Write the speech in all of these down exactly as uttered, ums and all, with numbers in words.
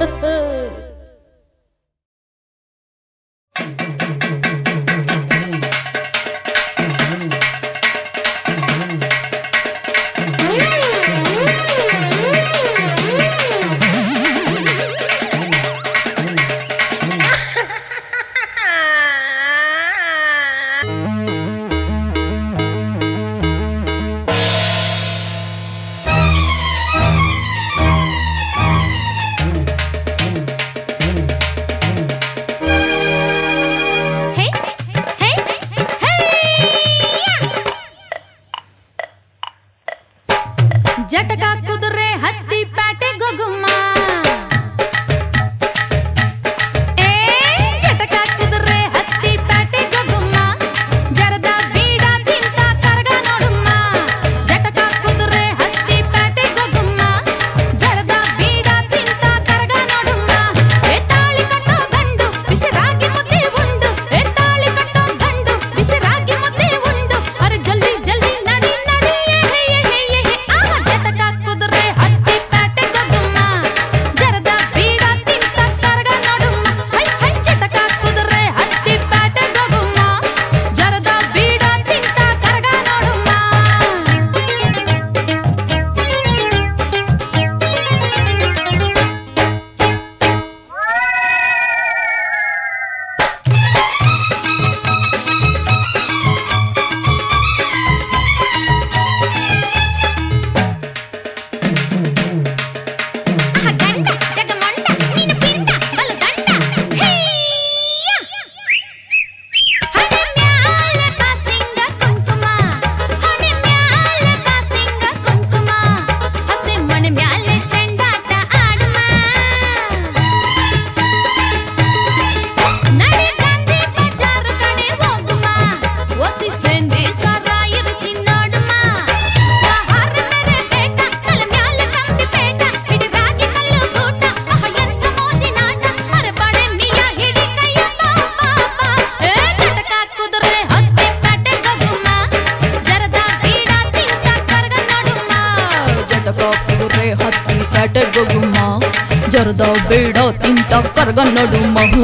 ಜರದ ಬೇಡ ತಿಂತ ಕರ್ಗನ್ನಡು ಮಹು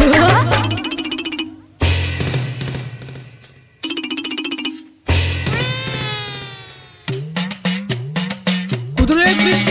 ಕುದುರೆ ಕೃಷ್ಣ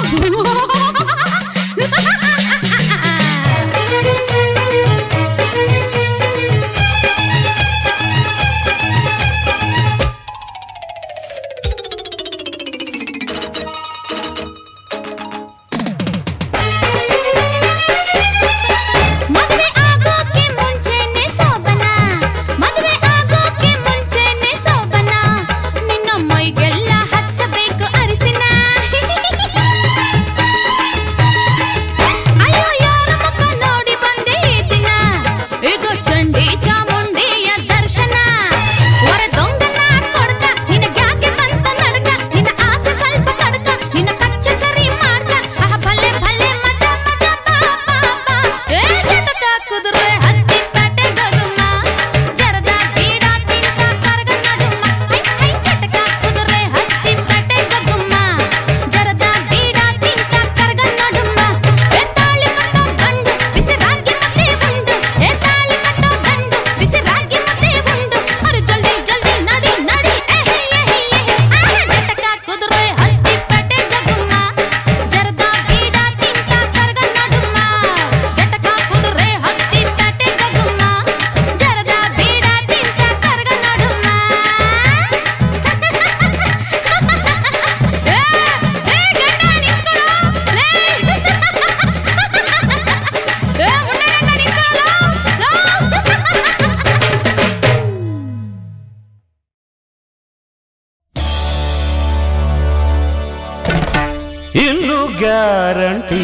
ಗ್ಯಾರಂಟಿ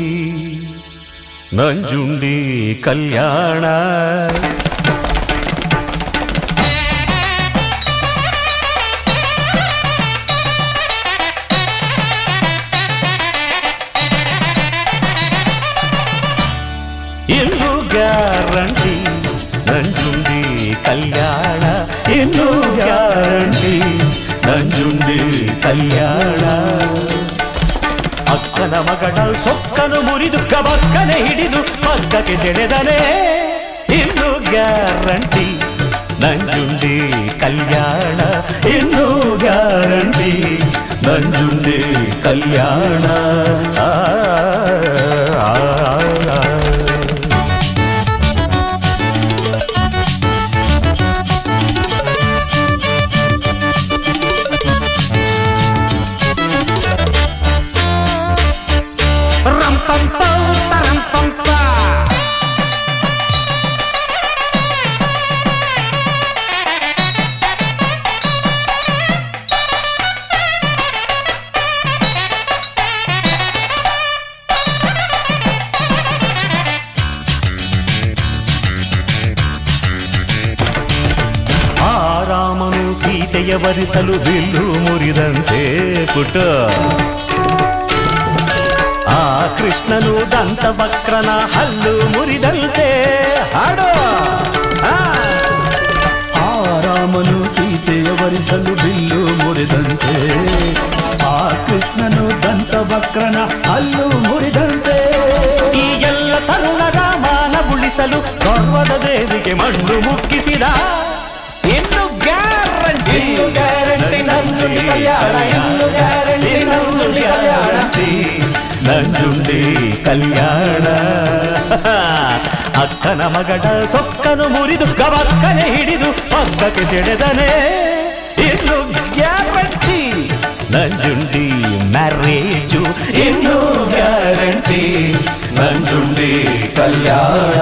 ನಂಜುಂಡಿ ಕಲ್ಯಾಣ ಇನ್ನು ಗ್ಯಾರಂಟಿ ನಂಜುಂಡಿ ಕಲ್ಯಾಣ ಇನ್ನು ಗ್ಯಾರಂಟಿ ನಂಜುಂಡಿ ಕಲ್ಯಾಣ ಅಕ್ಕ ಅಕ್ಕನ ಮಗಳ ಸೊಕ್ಕನು ಮುರಿದು ಕಬಕ್ಕನೆ ಹಿಡಿದು ಪಕ್ಕಕ್ಕೆ ಸೆಳೆದನೆ ಇನ್ನು ಗ್ಯಾರಂಟಿ ನಂಜುಂಡಿ ಕಲ್ಯಾಣ ಇನ್ನು ಗ್ಯಾರಂಟಿ ನಂಜುಂಡಿ ಕಲ್ಯಾಣ ಆ, ಆ, ಆ. ರಾಮನು ಸೀತೆಯ ವರಿಸಲು ಬಿಲ್ಲು ಮುರಿದಂತೆ ಪುಟ ಆ ಕೃಷ್ಣನು ದಂತವಕ್ರನ ಹಲ್ಲು ಮುರಿದಂತೆ ಹಾಡೋ ಆ ರಾಮನು ಸೀತೆಯ ವರಿಸಲು ಬಿಲ್ಲು ಮುರಿದಂತೆ ಆ ಕೃಷ್ಣನು ದಂತವಕ್ರನ ಹಲ್ಲು ಮುರಿದಂತೆ ಈ ಎಲ್ಲ ತರುಣರ ಮಾನ ಉಳಿಸಲು ಗೌರವದ ದೇವಿಗೆ ಮಣ್ಣು ಮುಕ್ಕಿಸಿದ ಇನ್ನು ಗ್ಯಾರಂಟಿ ಗ್ಯಾರಂಟಿ ನಂಜುಂಡಿ ಕಲ್ಯಾಣ ಇನ್ನು ಗ್ಯಾರಂಟಿ ನಂಜುಂಡಿ ಕಲ್ಯಾಣ ನಂಜುಂಡಿ ಕಲ್ಯಾಣ ಅಕ್ಕನ ಮಗಳ ಸೊಕ್ಕನು ಮುರಿದು ಗಬಕ್ಕನೆ ಹಿಡಿದು ಪಕ್ಕಕ್ಕೆ ಸೆಳೆದನೆ ಇನ್ನು ಗ್ಯಾರಂಟಿ ನಂಜುಂಡಿ ಮ್ಯಾರೇಜು ಇನ್ನು ಗ್ಯಾರಂಟಿ ನಂಜುಂಡಿ ಕಲ್ಯಾಣ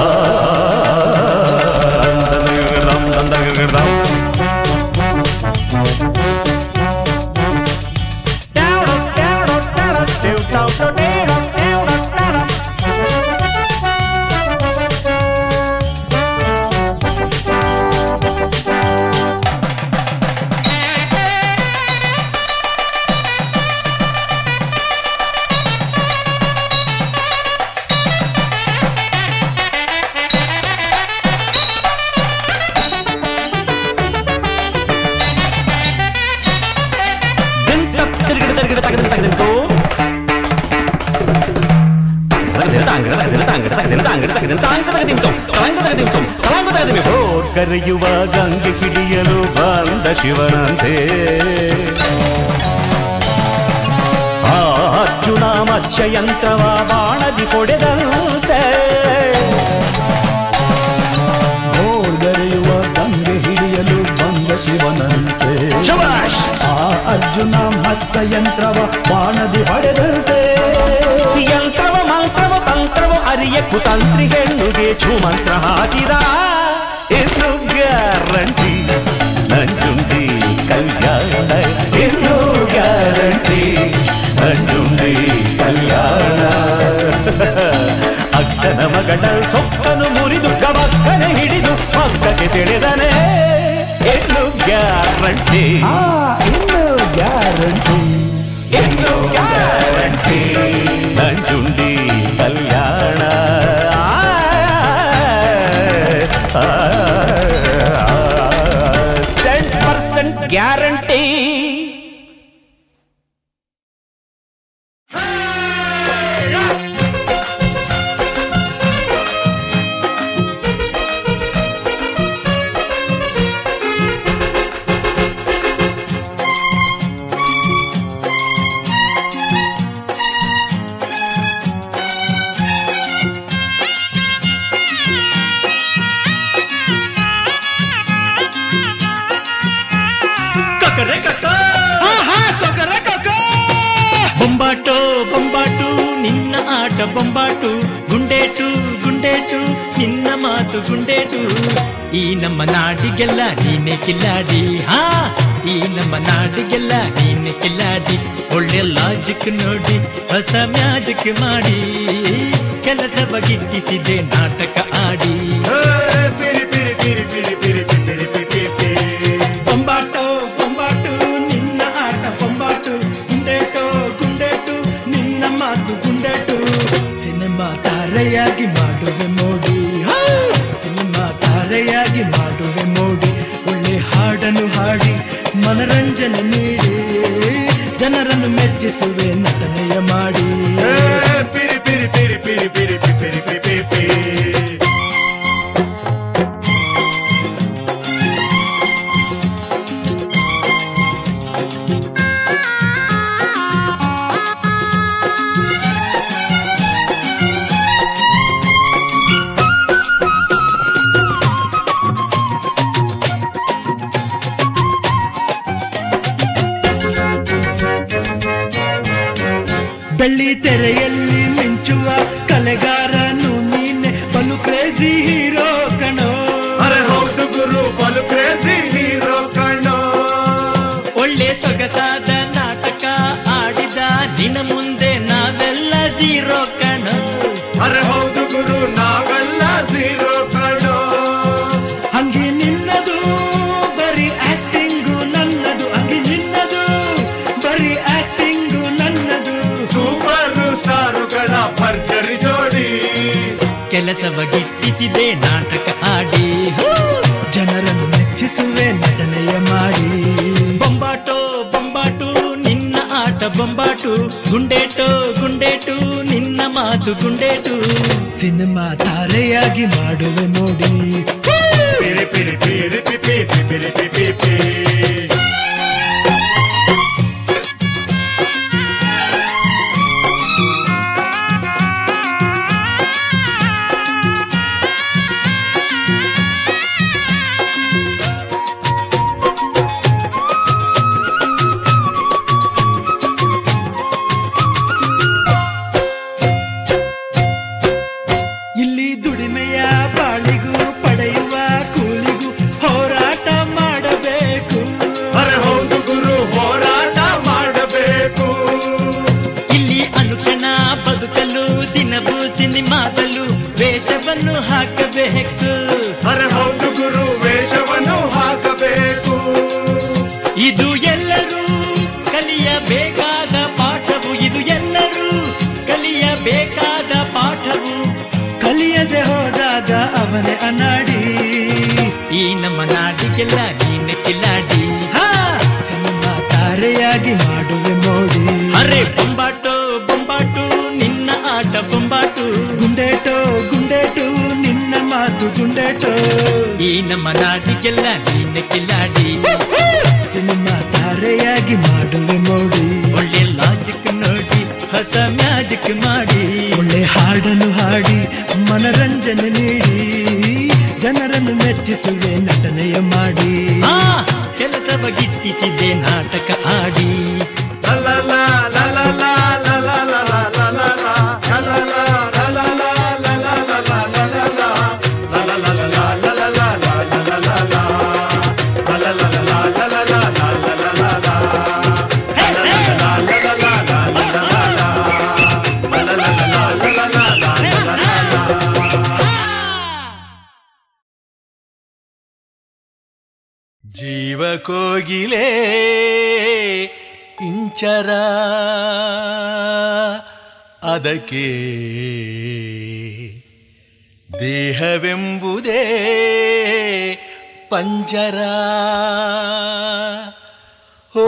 ಕರೆಯುವ ಗಂಗೆ ಹಿಡಿಯಲು ಬಂದ ಶಿವನಂತೆ ಆ ಅರ್ಜುನ ಮತ್ಸ್ಯಯಂತ್ರವ ಬಾಣದಿ ಹೊಡೆದಂತೆ ಓರ್ಗರೆಯುವ ಗಂಗೆ ಹಿಡಿಯಲು ಬಂದ ಶಿವನಂತೆ ಆ ಅರ್ಜುನ ಮತ್ಸ್ಯಯಂತ್ರವ ಬಾಣದಿ ಹೊಡೆದಂತೆ ಯಂತ್ರವ ಮಂತ್ರವ ತಂತ್ರವ ಅರಿಯ ಕುತಂತ್ರಿ ಹೆಣ್ಣುಗೆ ಛೂಮಂತ್ರ ಹಾಕಿದ ಇನ್ನು ಗ್ಯಾರಂಟಿ ನಂಜುಂಡಿ ಕಲ್ಯಾಣ ಇನ್ನು ಗ್ಯಾರಂಟಿ ನಂಜುಂಡಿ ಕಲ್ಯಾಣ ಅಕ್ಕನ ಮಗಳ ಸೊಕ್ಕನು ಮುರಿದು ಗಬಕ್ಕನೆ ಹಿಡಿದು ಪಕ್ಕಕ್ಕೆ ಸೆಳೆದನೆ ಇನ್ನು ಗ್ಯಾರಂಟಿ ಇನ್ನು ಗ್ಯಾರಂಟಿ ಇನ್ನು ಗ್ಯಾರಂಟಿ ನಂಜುಂಡಿ ಕಲ್ಯಾಣ ಸೆಂಟ್ ಪರ್ಸೆಂಟ್ ಗ್ಯಾರಂಟಿ ಬೊಂಬಾಟೋ ಬೊಂಬಾಟು ನಿನ್ನ ಆಟ ಬೊಂಬಾಟು ಗುಂಡೇಟು ಗುಂಡೇಟು ನಿನ್ನ ಮಾತು ಗುಂಡೇಟು ಈ ನಮ್ಮ ನಾಡಿಗೆಲ್ಲ ನೀನೆ ಕಿಲ್ಲಾಡಿ ಹಾ ಈ ನಮ್ಮ ನಾಡಿಗೆಲ್ಲ ನೀನೆ ಕಿಲ್ಲಾಡಿ ಒಳ್ಳೆ ಲಾಜಿಕ್ ನೋಡಿ ಹೊಸ ಮ್ಯಾಜಿಕ್ ಮಾಡಿ ಕೆಲಸ ಬಗಿಟ್ಟಿಸಿದೆ ನಾಟಕ ಆಡಿ ಬೊಂಬಾಟೋ ಬೊಂಬಾಟು ನಿನ್ನ ಆಟ ಬೊಂಬಾಟು ಗುಂಡೇಟು ಗುಂಡೇಟು ನಿನ್ನ ಮಾತು ಗುಂಡೇಟು ಸಿನಿಮಾ ತಾರೆಯಾಗಿ ಮಾಡುವೆ ಮೋಡಿ ಸಿನಿಮಾ ತಾರೆಯಾಗಿ ಮಾಡುವೆ ಮೋಡಿ ಒಳ್ಳೆ ಹಾಡನ್ನು ಹಾಡಿ ಮನರಂಜನೆ ನೀಡಿ ಜನರನ್ನು ಮೆಚ್ಚಿಸುವೆ ನಟನೆಯ ಮಾಡಿ. ಪಿರಿ ಪಿರಿ ಪಿರಿ ಪಿರಿ ಪಿರಿ ಪಿರಿ ಪಿರಿ ಪಿರಿ ಪಿರಿ. ಬೆಳ್ಳಿ ತೆರೆಯಲ್ಲಿ ಮಿಂಚುವ ಕಲೆಗಾರನು ನೀನೆ, ಬಲು ಕ್ರೇಜಿ ಹೀರೋ ಕಣೋ. ಅರೆ ಹೌದು ಗುರು, ಬಲು ಕ್ರೇಜಿ ಹೀರೋ ಕಣೋ. ಒಳ್ಳೆ ಸೊಗಸಾದ ನಾಟಕ ಆಡಿದ ನಿನ್ನ ಮುಂದೆ ನಾವೆಲ್ಲ ಝೀರೋ ಕಣೋ. ಅರೆ ಹೌದು ಗುರು, ನಾವೆಲ್ಲ ಝೀರೋ ಕಣೋ. ಹಂಗಿ ನಿನ್ನದು ಬರೀ ಆಕ್ಟಿಂಗು ನನ್ನದು, ಹಂಗಿ ನಿನ್ನದು ಬರೀ ಆಕ್ಟಿಂಗು ನನ್ನದು. ಸೂಪರ್ ಸ್ಟಾರುಗಳ ಭರ್ಜರಿ ಜೋಡಿ, ಕೆಲಸವ ಗಿಟ್ಟಿಸಿದೆ ನಾಟಕ ಆಡಿ, ಜನರನ್ನು ಮೆಚ್ಚಿಸುವೆ ನಟನೆಯ ಮಾಡಿ. ಬೊಂಬಾಟೋ ಬೊಂಬಾಟು ನಿನ್ನ ಆಟ ಬೊಂಬಾಟು, ಗುಂಡೇಟೋ ಗುಂಡೇಟು ನಿನ್ನ ಮಾತು ಗುಂಡೇಟು. ಸಿನಿಮಾ ತಾರೆಯಾಗಿ ಮಾಡುವೆ ಮೋಡಿ. ಪಿರಿ ಪಿರಿ ಪಿರಿ ಪಿರಿ ಪಿರಿ ಪಿರಿ ಪಿರಿ. ಇಲ್ಲಿ ದುಡಿಮೆಯ ಬಾಳಿಗೂ ಪಡೆಯುವ ಕೂಲಿಗೂ ಹೋರಾಟ ಮಾಡಬೇಕು. ಅರೆ ಹೌದು ಗುರು, ಹೋರಾಟ ಮಾಡಬೇಕು. ಇಲ್ಲಿ ಅನುಕ್ಷಣ ಬದುಕಲು ದಿನವೂ ಸಿನಿಮಾದಲ್ಲೂ ವೇಷವನ್ನು ಹಾಕಬೇಕು. ಅರೆ ಹೌದು ಗುರು, ವೇಷವನ್ನು ಹಾಕಬೇಕು. ಇದು ಎಲ್ಲರೂ ಕಲಿಯಬೇಕಾದ ಪಾಠವು, ಇದು ಎಲ್ಲರೂ ಕಲಿಯಬೇಕಾದ ಪಾಠವು. ಕಲಿಯದೆ ಹೋದಾಗ ಅವನೇ ಅನಾಡಿ, ಈ ನಮ್ಮ ನಾಡಿಗೆಲ್ಲ ನೀನೆ ಕಿಲಾಡಿ. ಸಿನಿಮಾ ತಾರೆಯಾಗಿ ಮಾಡುವೆ ಮೋಡಿ. ಅರೆ ಬೊಂಬಾಟೋ ಬೊಂಬಾಟು ನಿನ್ನ ಆಟ ಬೊಂಬಾಟು, ಗುಂಡೇಟೋ ಗುಂಡೇಟು ನಿನ್ನ ಮಾತು ಗುಂಡೇಟೋ. ಈ ನಮ್ಮ ನಾಡಿಗೆಲ್ಲ ನೀನೆ ಕಿಲಾಡಿ. ಸಿನಿಮಾ ತಾರೆಯಾಗಿ ಮಾಡುವೆ ಮೋಡಿ. ಒಳ್ಳೆ ಲಾಜಿಕ್ ನೋಡಿ ಹೊಸ ಮ್ಯಾಜಿಕ್ ಮಾಡಿ, ಒಳ್ಳೆ ಹಾಡನ್ನು ಹಾಡಿ ಮನರಂಜನೆ ನೀಡಿ, ಜನರನ್ನು ಮೆಚ್ಚಿಸುವೆ ನಟನೆಯ ಮಾಡಿ. ಆ ಕೆಲಸವ ಗಿಟ್ಟಿಸಿದೆ ನಾಟಕ ಆಡಿ. ಜೀವ ಕೋಗಿಲೆ ಇಂಚರ, ಅದಕ್ಕೆ ದೇಹವೆಂಬುದೇ ಪಂಜರ. ಓ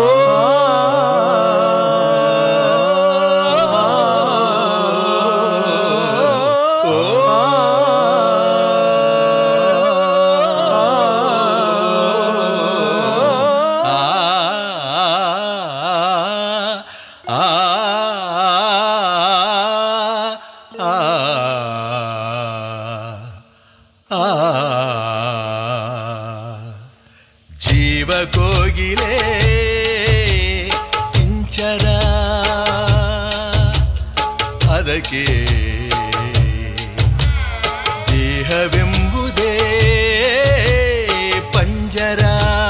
ಜೀವ ಕೋಗಿಲೆ ಇಂಚರ, ಅದಕ್ಕೆ ದೇಹವೆಂಬುದೇ ಪಂಜರ.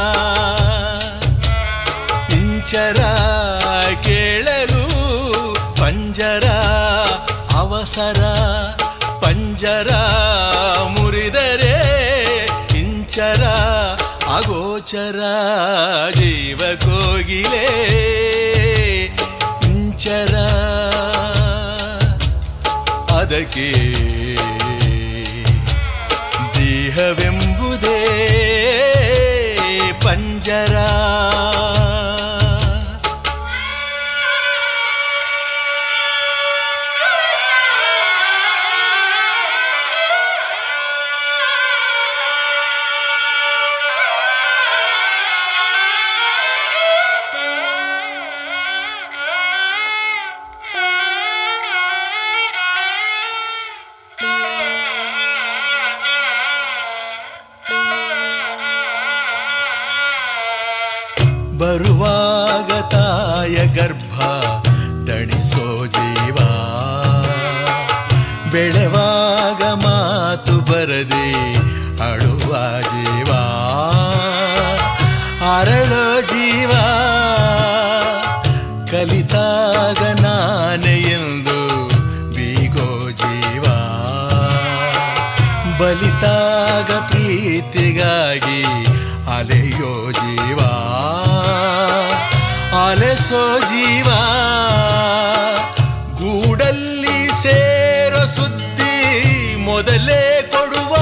ಇಂಚರ ಕೇಳಲು ಪಂಜರ ಅವಸರ, ಪಂಜರ ಮುರಿದರೆ ಇಂಚರ ಅಗೋಚರ. ಜೀವ ಕೋಗಿಲೆ ಇಂಚರ, ಅದಕ್ಕೆ ದೇಹವೆಂಬುದೇ ಪಂಜರ. ಬರುವಾಗ ತಾಯ ಗರ್ಭ ದಣಿಸೋ ಜೀವ, ಬೆಳೆವಾಗ ಮಾತು ಬರದೆ ಅಳುವ ಜೀವ, ಅರಳೋ ಜೀವ, ಕಲಿತಾಗ ನಾನೆ ಎಂದು ಬೀಗೋ ಜೀವ, ಬಲಿತಾಗ ಪ್ರೀತಿಗಾಗಿ ಅಲೆಯೋ ಜೀವ, ಅಲೆಸೋ ಜೀವ, ಗೂಡಲ್ಲಿ ಸೇರೋ ಸುದ್ದಿ ಮೊದಲೇ ಕೊಡುವ,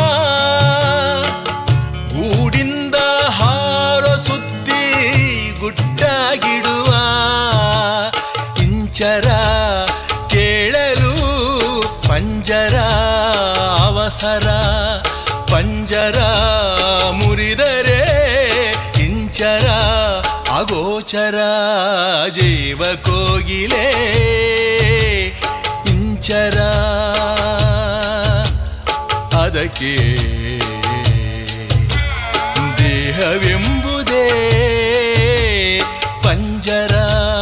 ಗೂಡಿಂದ ಹಾರೋ ಸುದ್ದಿ ಗುಟ್ಟಾಗಿಡುವ, ಇಂಚರ ಕೇಳಲು ಪಂಜರ ಅವಸರ, ಪಂಜರ ಮುರಿದರೆ ಇಂಚರ ಅಗೋಚರ, ಜೀವ ಕೋಗಿಲೆ ಇಂಚರ, ಅದಕ್ಕೆ ದೇಹವೆಂಬುದೇ ಪಂಜರ.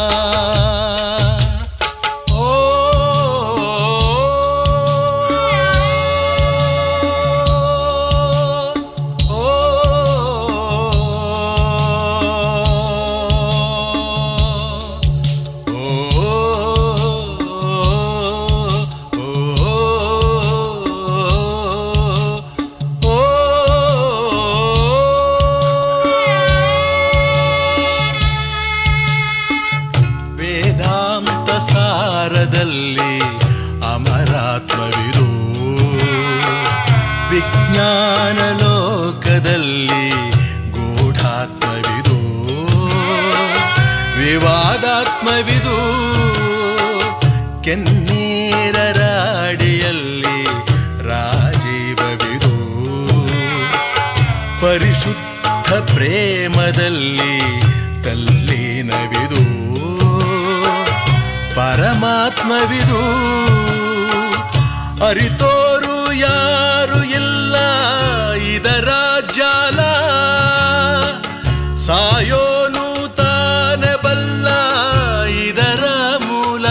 ಸಾರದಲ್ಲಿ ಅಮರಾತ್ಮವಿದು, ವಿಜ್ಞಾನ ಲೋಕದಲ್ಲಿ ಗೂಢಾತ್ಮವಿದು, ವಿವಾದಾತ್ಮವಿದು, ಕೆನ್ನೀರ ರಾಡಿಯಲ್ಲಿ ರಾಜೀವವಿದು, ಪರಿಶುದ್ಧ ಪ್ರೇಮದಲ್ಲಿ ತಲ್ಲೀನವಿದು, ಪರಮಾತ್ಮವಿದು, ಅರಿತೋರು ಯಾರು ಇಲ್ಲ ಇದರ ಜಾಲ, ಸಾಯೋನು ತಾನೆ ಬಲ್ಲ ಇದರ ಮೂಲ,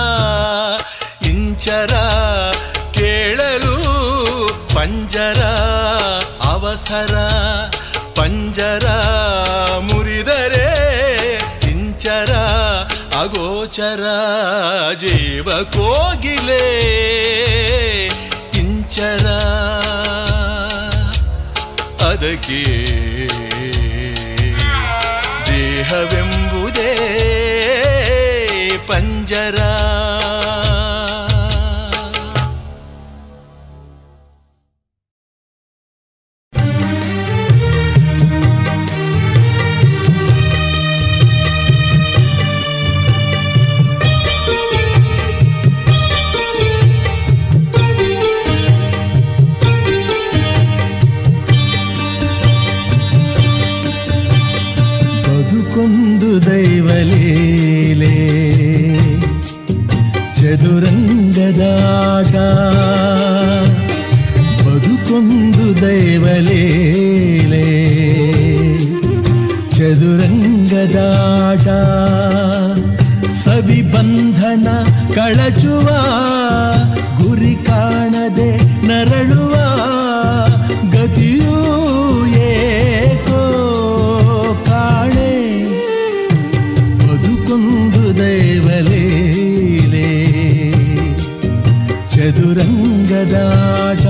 ಇಂಚರ ಕೇಳಲು ಪಂಜರ ಅವಸರ, ಪಂಜರ ಮುರಿದರೆ ಇಂಚರ ಅಗೋಚರ, ಜೀವ ಕೋಗಿಲೆ ಇಂಚರ, ಅದಕ್ಕೆ ದೇಹವೆಂಬುದೇ ಪಂಜರ. ಬದುಕೊಂದು ದೈವಲೀಲೆ ಚದುರಂಗದಾಟ, ಬದುಕೊಂದು ದೈವಲೀಲೆ ಚದುರಂಗದಾಟ, ಸವಿಬಂಧನ ಕಳಚುವ ಗುರಿ ಕಾಣದೆ ನರಳುವ ಗತಿಯೂ ಏಕೋ ಕಾಣೆ, ಬದುಕೊಂದು ದೈವಲೀಲೆ ಚದುರಂಗದಾಟ.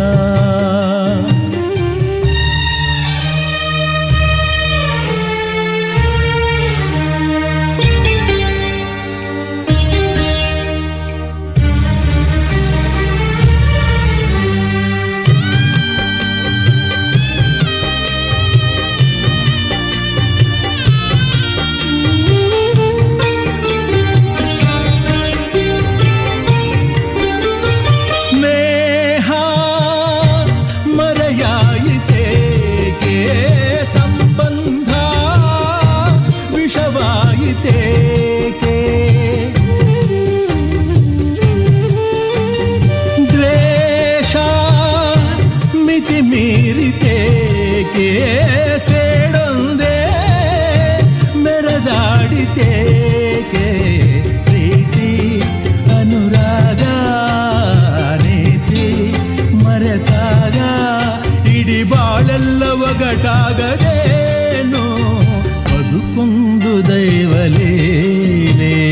ಹೊರಟಾಗದೇನು ಬದುಕೊಂದು ದೈವಲೀಲೆ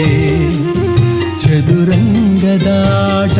ಚದುರಂಗದಾಟ.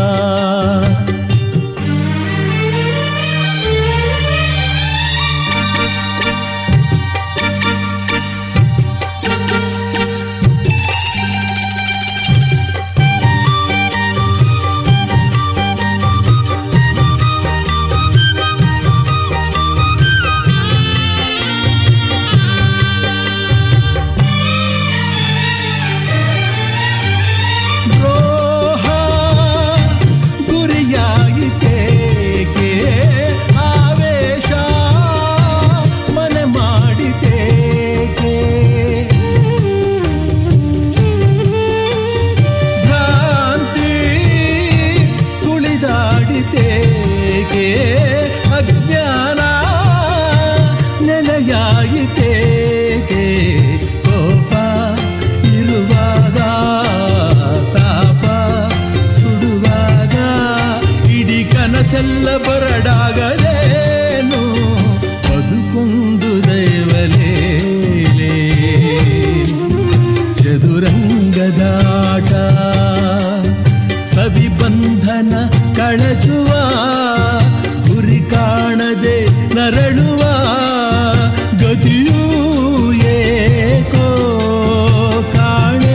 ಕನಸೆಲ್ಲ ಬರಡಾಗಲೇನು ಬದುಕೊಂದು ದೈವಲೀಲೆ ಚದುರಂಗದಾಟ. ಸವಿಬಂಧನ ಕಳಚುವ ಗುರಿ ಕಾಣದೆ ನರಳುವ ಗತಿಯೂ ಏಕೋ ಕಾಣೆ.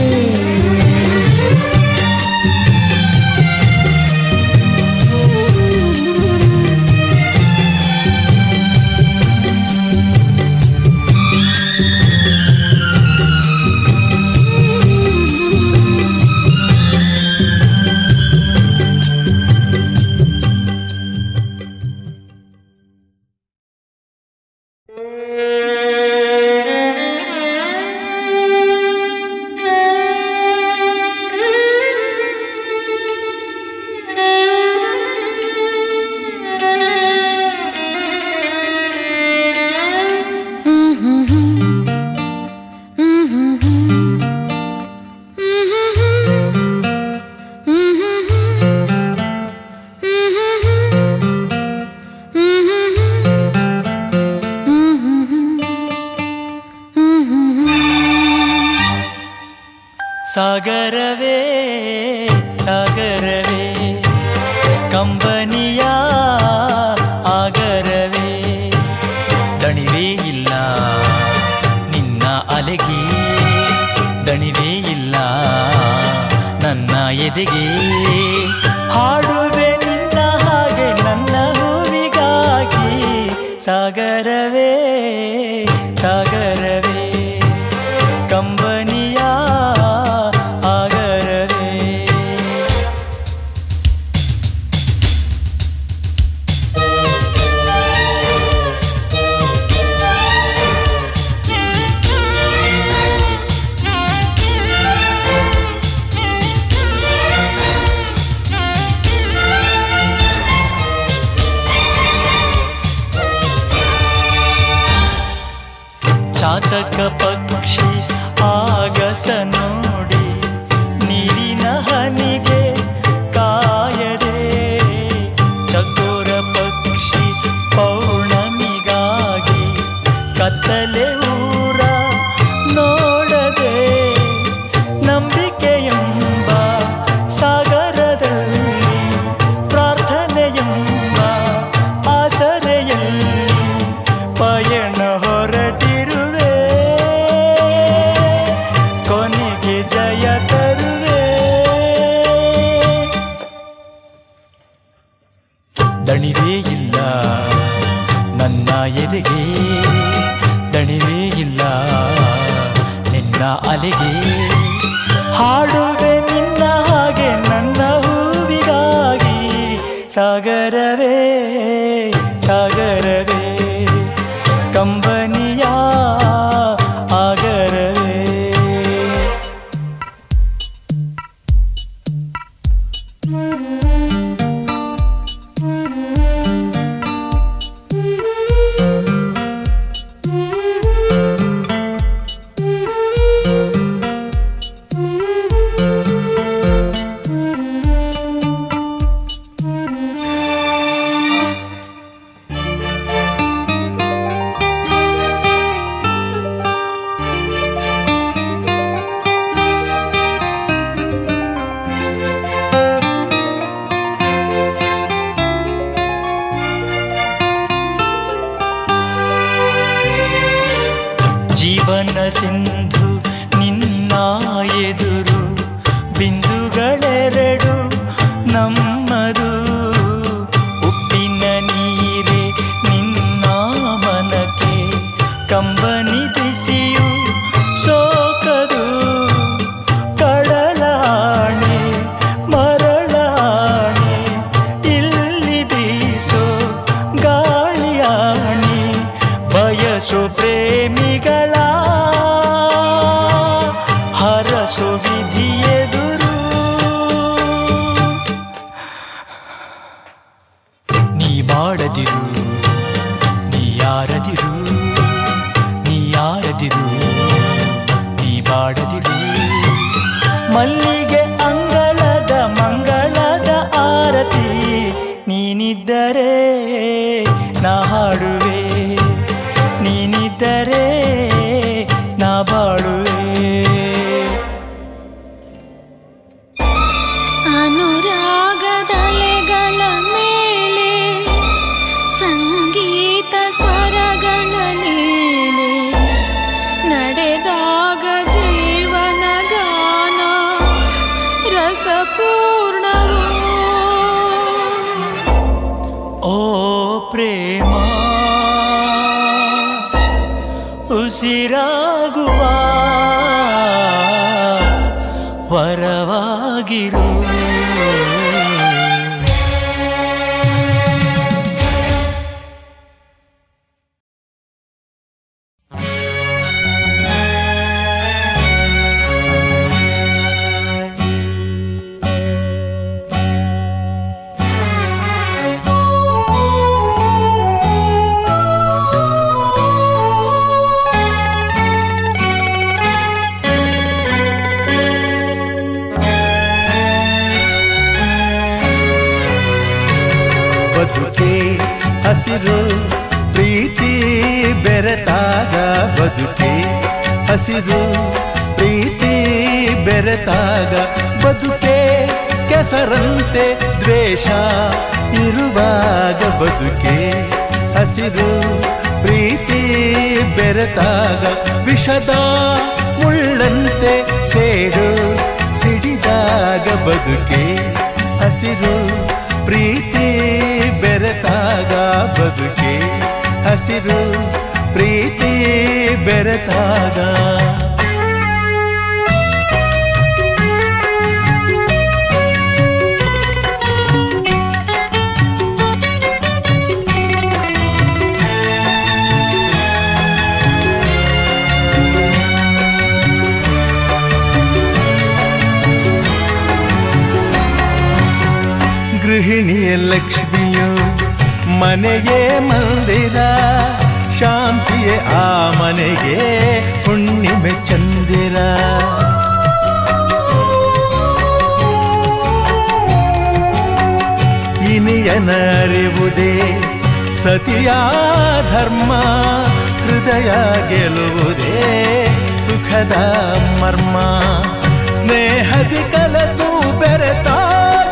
ಸಾಗರವೇ ಸಾಗರವೇ ಕಂಬನಿಯ ಆಗರವೇ ದಣಿವೇ ಇಲ್ಲ ನಿನ್ನ ಅಲೆಗೆ ದಣಿವೇ ಇಲ್ಲ ನನ್ನ ಎದೆಗೆ ಹಾಡುವೆ ನಿನ್ನ ಹಾಗೆ ನನ್ನ ಹೂವಿಗಾಗಿ ಸಾಗರವೇ ಸಾಗರವೇ ಕಂಬನಿಯ ಆಗರವೇ. ಚಾತಕ ಪಕ್ಷಿ ಆಗಸ ನೋಡಿ ನೀರಿನ ಹನಿಗೆ ಕಾಯದೆ ಚಕೋರ ಪಕ್ಷಿ ಪೌರ್ಣಮಿಗಾಗಿ ಕತ್ತಲೆ ಊರ ನೋಡದೆ ನಂಬಿಕೆಯೆಂಬ ಸಾಗರದಲ್ಲಿ ಪ್ರಾರ್ಥನೆಯೆಂಬ ಆಸರೆಯಲ್ಲಿ ಪಯಣ ಹೊರಟಿರುವೆ ಕೊನೆಗೆ ಜಯ ತರುವೆ. ದಣಿವೇ ಇಲ್ಲ ನನ್ನ ಎದೆಗೆ ದಣಿವೇ ಇಲ್ಲ ನಿನ್ನ ಅಲೆಗೆ ಹಾಡುವೆ ನಿನ್ನ ಹಾಗೆ ನನ್ನ ಹೂವಿಗಾಗಿ ಸಾಗರವೇ ಸಾಗರವೇ ಕಂಬನಿಯ ಆಗರವೇ. ಪ್ರೇಮದ ಸಿಂಧು ನಿನ್ನ ಎದುರು ಬಿಂದುಗಳೆರಡು ನಮ್ಮದು ಉಪ್ಪಿನ ನೀರೇ ನಿನ್ನ ಮನಕ್ಕೆ ಕಂಬನಿ ಬಿಸಿಯು ಸೋಕದು ಕಡಲಾಣೆ ಮರಳಾಣೆ ಇಲ್ಲಿ ಬೀಸೋ ಗಾಳಿಯಾಣೆ ಬಯಸೋ ಪ್ರೇಮಿಗಳ ಹರಸೋ ವಿಧಿಯೆದುರು ನೀ ಮಾಡದಿರು ನೀ ಯಾರದಿರು ನೀ ಯಾರದಿರು ನೀ ಬಾಡದಿರು ಮಲ್ಲಿಗೆ ಅಂಗಳದ ಮಂಗಳದ ಆರತಿ ನೀನಿದ್ದರೆ ನಾ ಹಾಡುವೆ ನೀನಿದ್ದರೆ ನಾ ಬಾಳುವೆ ಅನುರಾಗದಲೆಗಳ ಮೇಲೆ ಸಂಗೀತ ಸ್ವರಗಳ ಲೀಲೆ ನಡೆದಾಗ ಜೀವನ ಗಾನ ರಸಪೂರ್ಣವು ಓ ಪ್ರೇಮ ಉಸಿರಾಗುವ ವರವಾಗಿರು ಬದುಕೆ ಹಸಿರು ಪ್ರೀತಿ ಬೆರೆತಾಗ ಬದುಕೆ ಹಸಿರು ಪ್ರೀತಿ ಬೆರೆತಾಗ ಬದುಕೆ ಕೆಸರಂತೆ ದ್ವೇಷ ಇರುವಾಗ ಬದುಕೆ ಹಸಿರು ಪ್ರೀತಿ ಬೆರೆತಾಗ ವಿಷದ ಮುಳ್ಳಂತೆ ಸೇಡು ಸಿಡಿದಾಗ ಬದುಕೆ ಹಸಿರು ಪ್ರೀತಿ ಬೆರೆತಾಗ ಬದುಕೆ ಹಸಿರು ಪ್ರೀತಿ ಬೆರೆತಾಗ ಗೃಹಿಣಿಯ ಲಕ್ಷ್ಮಿಯು ಮನೆಗೆ ಮಂದಿರ ಶಾಂತಿಯೇ ಆ ಮನೆಗೆ ಹುಣ್ಣಿಮೆ ಚಂದಿರ ಇನಿಯನ ಅರಿವುದೇ ಸತಿಯ ಧರ್ಮ ಹೃದಯ ಗೆಲುವುದೇ ಸುಖದ ಮರ್ಮ ಸ್ನೇಹದಿ ಕಲತು ಬೆರೆತಾಗ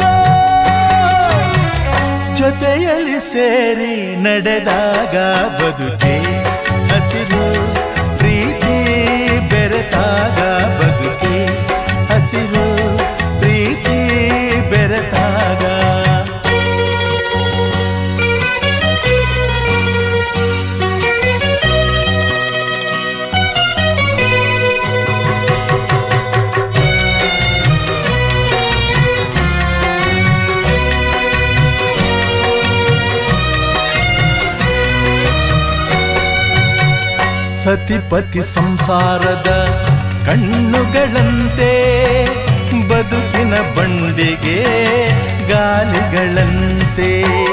ಜೊತೆಯಲ್ಲಿ ಸೇರಿ ನಡೆದಾಗ ಬದುಕೆ ಹಸಿರು ಪ್ರೀತಿ ಬೆರೆತಾಗ ಬದುಕೆ ಹಸಿರು ಪ್ರೀತಿ ಬೆರೆತಾಗ ಸತಿಪತಿ ಸಂಸಾರದ ಕಣ್ಣುಗಳಂತೆ ಬದುಕಿನ ಬಂಡಿಗೆ ಗಾಲಿಗಳಂತೆ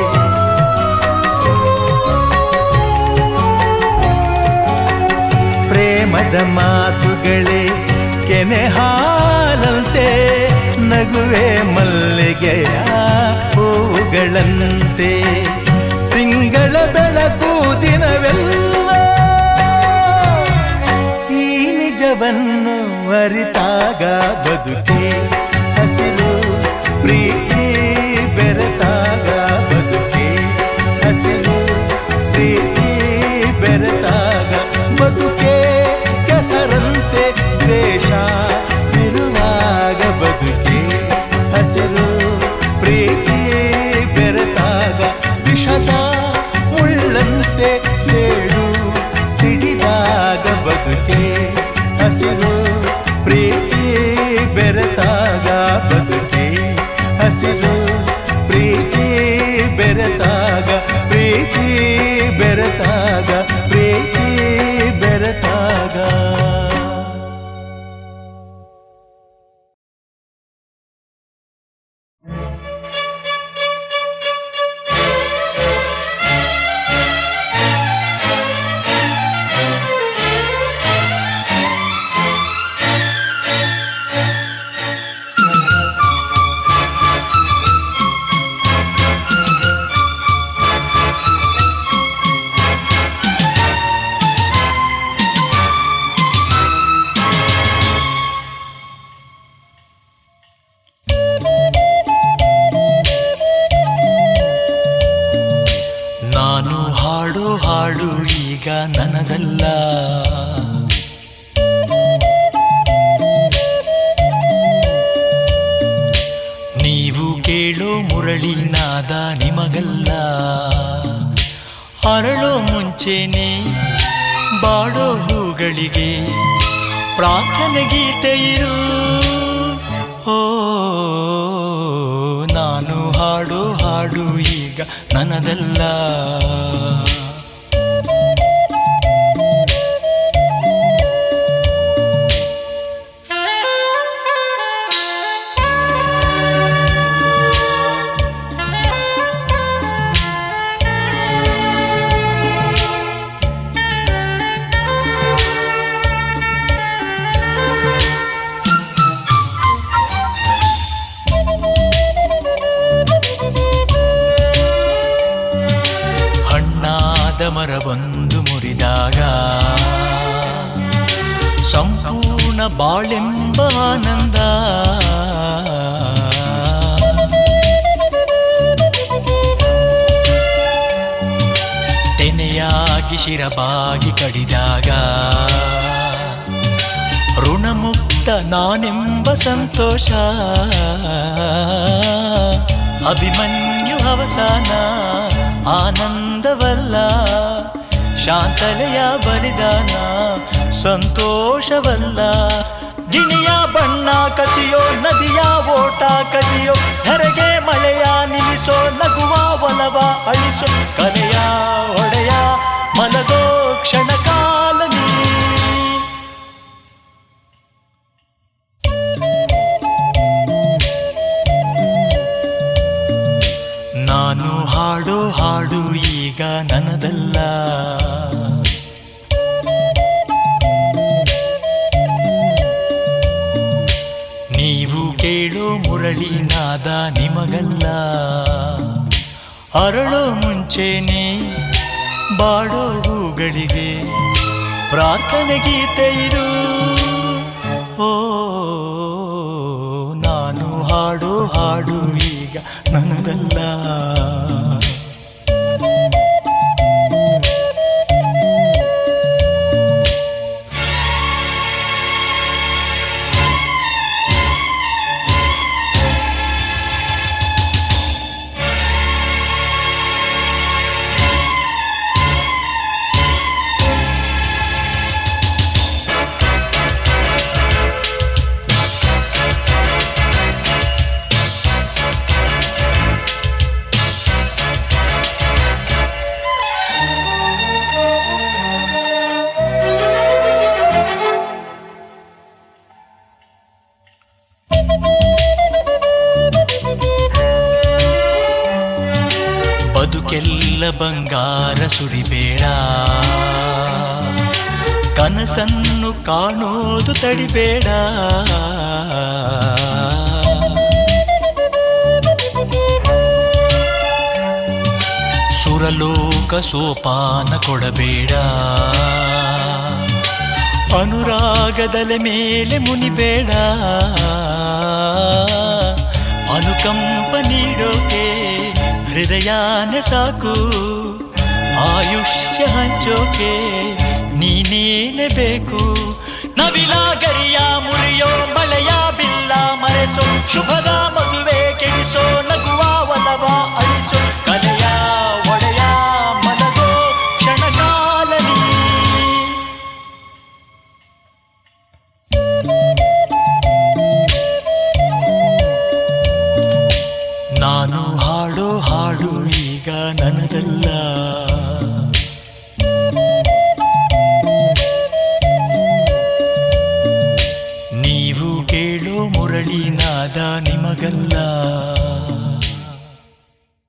ಪ್ರೇಮದ ಮಾತುಗಳೇ ಕೆನೆ ಹಾಲಂತೆ ನಗುವೆ ಮಲ್ಲಿಗೆಯ ಹೂವುಗಳಂತೆ ತಿಂಗಳ ಬೆಳಕು ದಿನವೆಲ್ಲ ನಿಜವನ್ನು ಅರಿತಾಗ ಬದುಕೆ ಹಸಿರು ಪ್ರೀತಿ ಬೆರೆತಾಗ ಬದುಕೆ ಹಸಿರು ಪ್ರೀತಿ ಬೆರೆತಾಗ ಬದುಕೆ ಕೆಸ ಹಾಡು ಈಗ ನನ್ನದಲ್ಲ. ನೀವು ಕೇಳೋ ಮುರಳಿನಾದ ನಿಮಗಲ್ಲ. ಅರಳೋ ಮುಂಚೆನೆ ಬಾಡೋ ಹೂಗಳಿಗೆ ಪ್ರಾರ್ಥನೆ ಗೀತೆ ಇರು. ಓ ನಾನು ಹಾಡೋ ಹಾಡು ಈಗ ನನ್ನದಲ್ಲ. ಮರ ಬಂದು ಮುರಿದಾಗ ಸಂಪೂರ್ಣ ಬಾಳೆಂಬ ಆನಂದ. ತೆನೆಯಾಗಿ ಶಿರಬಾಗಿ ಕಡಿದಾಗ ಋಣಮುಕ್ತ ನಾನೆಂಬ ಸಂತೋಷ. ಅಭಿಮನ್ಯು ಅವಸಾನ ಆನಂದವಲ್ಲ, ಶಾಂತಲೆಯ ಬಲಿದಾನ ಸಂತೋಷವಲ್ಲ. ಗಿಣಿಯ ಬಣ್ಣ ಕಸಿಯೋ ನದಿಯ ಓಟ ಕದಿಯೋ ಧರೆಗೆ ಮಳೆಯ ನಿಲ್ಲಿಸೋ ನಗುವ ಒಲವ ಅಳಿಸೋ ಕಲೆಯ ಒಡೆಯ ಮಲಗೋ ಕ್ಷಣ ಕಾಲ ನೀ. ನಾನು ಹಾಡೋ ಹಾಡು ಈಗ ನನ್ನದಲ್ಲ. ನೀವು ಕೇಳೋ ಮುರಳಿನಾದ ನಿಮಗಲ್ಲ. ಅರಳೋ ಮುಂಚೆನೆ ಬಾಡೋ ಹೂಗಳಿಗೆ ಪ್ರಾರ್ಥನೆ ಗೀತೆ ಇರು. ಓ ನಾನು ಹಾಡೋ ಹಾಡು ಈಗ ನನ್ನದಲ್ಲ. ಬದುಕೆಲ್ಲ ಬಂಗಾರ ಸುರಿಬೇಡ, ಕನಸನ್ನು ಕಾಣೋದು ತಡಿಬೇಡ. ಸುರಲೋಕ ಸೋಪಾನ ಕೊಡಬೇಡ, ಅನುರಾಗದಲೆ ಮೇಲೆ ಮುನಿಬೇಡ. ಅನುಕಂಪ ನೀಡೋಕೆ ಹೃದಯಾನ ಸಾಕು, ಆಯುಷ್ಯ ಹಂಚೋಕೆ ನೀನೇನೆ ಬೇಕು. ನವಿಲಾಗರಿಯ ಮುರಿಯೋ ಮಳೆಯ ಬಿಲ್ಲ ಮರೆಸೋ, ಶುಭದ ಮದುವೆ ಕೆಡಿಸೋ, ನಗುವ ಒಲವ ಅಳಿಸೋ, ಕಲೆಯ ಒಡೆಯ ಮಲಗೋ ಕ್ಷಣಕಾಲ ನೀ. ನಾನು ಹಾಡೋ ಹಾಡು ಈಗ ನನ್ನದಲ್ಲ. ನೀವು ಕೇಳೋ ಮುರಳಿನಾದ ನಿಮಗಲ್ಲ.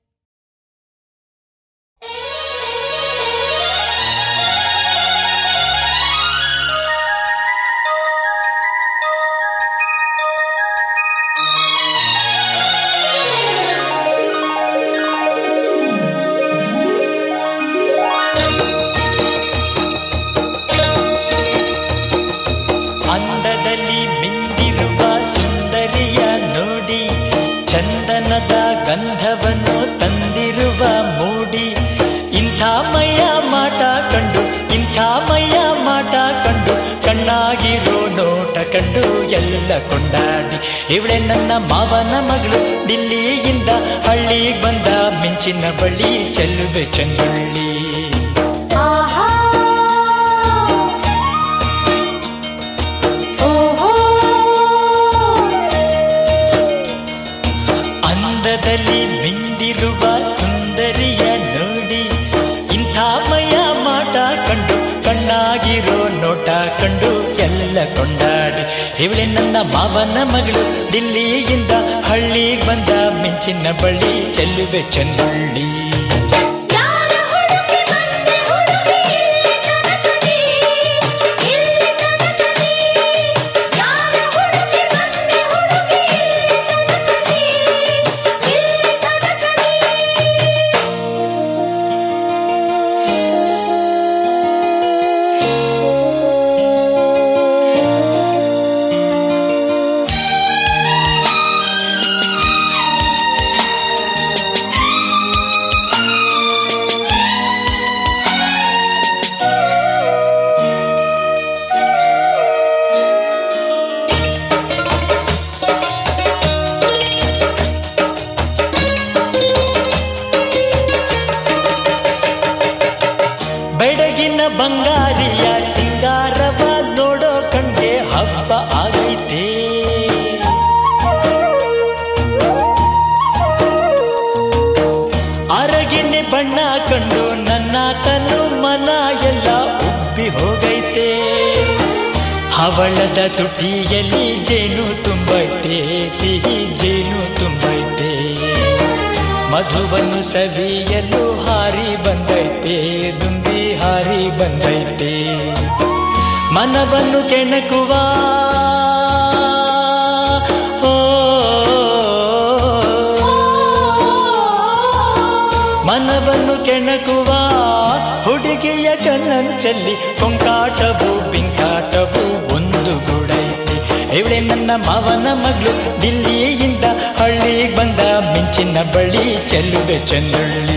ಕೊಂಡಾಡಿ. ಇವಳೆ ನನ್ನ ಮಾವನ ಮಗಳು, ದಿಲ್ಲಿಯಿಂದ ಹಳ್ಳಿಗೆ ಬಂದ ಮಿಂಚಿನ ಬಳಿ ಚೆಲ್ಲುವೆ ಚಂದುಳ್ಳಿ. ಅಂದದಲ್ಲಿ ಮಿಂದಿರುವ ಸುಂದರಿಯ ನೋಡಿ, ಇಂಥ ಮಯ ಮಾಟ ಕಂಡು ಕಣ್ಣಾಗಿರೋ ನೋಟ ಕಂಡು ಎಲ್ಲ ಕೊಂಡಾಡಿ. ಇವಳೆ ನನ್ನ ಮಾವನ ಮಗಳು, ದಿಲ್ಲಿಯಿಂದ ಹಳ್ಳಿಗೆ ಬಂದ ಮಿಂಚಿನ ಬಳಿ ಚೆಲ್ಲುವೆ ಚಂದುಳ್ಳಿ. ಬೆಡಗಿನ ಬಂಗಾರಿಯ ಸಿಂಗಾರವ ನೋಡೋ ಕಣ್ಗೆ ಹಬ್ಬ ಆಗೈತೆ. ಅರಗಿನ ಬಣ್ಣ ಕಂಡು ನನ್ನ ತನು ಮನ ಎಲ್ಲ ಉಬ್ಬಿ ಹೋಗೈತೆ. ಹವಳದ ತುಟಿಯಲ್ಲಿ ಜೇನು ತುಂಬೈತೆ, ಸಿಹಿ ಜೇನು ತುಂಬೈತೆ. ಮಧುವನ್ನು ಸವಿಯಲು ಹಾರಿ ಬಂದೈತೆ, ದುಂಬಿ ಹಾರಿ ಬಂದೈತೆ. ಮನವನ್ನು ಕೆಣಕುವ ಓ ಮನವನ್ನು ಕೆಣಕುವ ಹುಡುಗಿಯ ಕಣ್ಣಂಚಲ್ಲಿ ಕೊಂಕಾಟವು ಬಿಂಕಾಟವು ಒಂದು ಗೂಡೈತೆ. ಇವಳೆ ನನ್ನ ಮಾವನ ಮಗಳು, ದಿಲ್ಲಿಯಿಂದ ಹಳ್ಳಿಗೆ ಬಂದ ಮಿಂಚಿನ ಬಳಿ ಚೆಲ್ಲುವೆ ಚಂದುಳ್ಳಿ.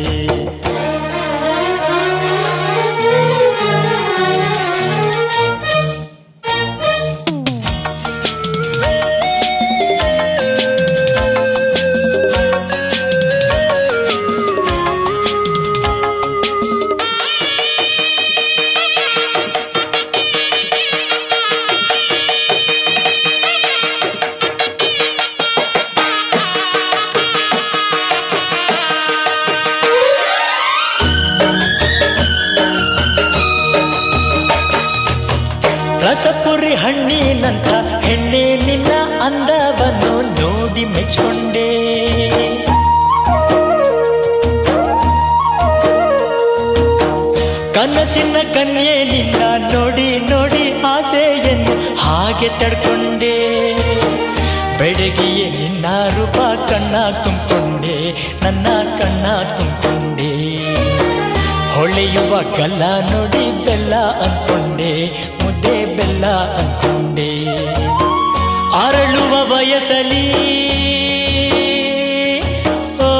ರಸಪುರಿ ಹಣ್ಣಿನಂತ ಹೆಣ್ಣೆ ನಿನ್ನ ಅಂದವನ್ನು ನೋಡಿ ಮೆಚ್ಕೊಂಡೆ. ಕನಸಿನ ಕನ್ಯೆ ನಿನ್ನ ನೋಡಿ ನೋಡಿ ಆಸೆಯನ್ನು ಹಾಗೆ ತಡ್ಕೊಂಡೆ. ಬೆಡಗಿಯೇ ನಿನ್ನ ರೂಪ ಕಣ್ಣ ತುಂಬಿಕೊಂಡೆ, ನನ್ನ ಕಣ್ಣ ತುಂಬಿಕೊಂಡೆ. ಹೊಳೆಯುವ ಗಲ್ಲ ನೋಡಿ ಬೆಲ್ಲ ಅಂದ್ಕೊಂಡೆ, ಮುದ್ದೆ ಬೆಲ್ಲ ಅಂದ್ಕೊಂಡೆ. ಅರಳುವ ವಯಸ್ಸಲಿ ಓ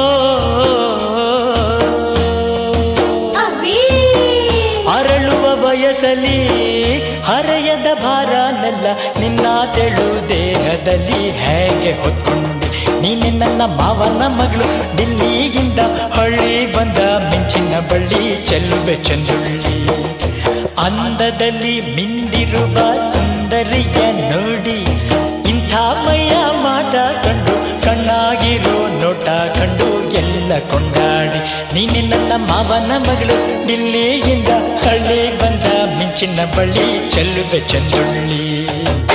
ಅರಳುವ ವಯಸ್ಸಲಿ ಹರೆಯದ ಭಾರನಲ್ಲ ನಿನ್ನ ತೆಳು ದೇಹದಲ್ಲಿ ಹೇಗೆ ಹೊತ್ಕೊಂಡೆ. ನೀನೆ ನನ್ನ ಮಾವನ ಮಗಳು, ದಿಲ್ಲಿಯಿಂದ ಹಳ್ಳಿ ಬಂದ ಮಿಂಚಿನ ಬಳ್ಳಿ ಚೆಲ್ಲುವೆ ಚಂದುಳ್ಳಿ. ಅಂದದಲ್ಲಿ ಮಿಂದಿರುವ ಸುಂದರಿಯ ನೋಡಿ, ಇಂಥ ಮೈಯ ಮಾಟ ಕಂಡು ಕಣ್ಣಾಗಿರೋ ನೋಟ ಕಂಡು ಎಲ್ಲ ಕೊಂಡಾಡಿ. ನೀನೆ ನನ್ನ ಮಾವನ ಮಗಳು, ದಿಲ್ಲಿಯಿಂದ ಹಳ್ಳಿ ಬಂದ ಮಿಂಚಿನ ಬಳ್ಳಿ ಚೆಲ್ಲುವೆ ಚಂದುಳ್ಳಿ.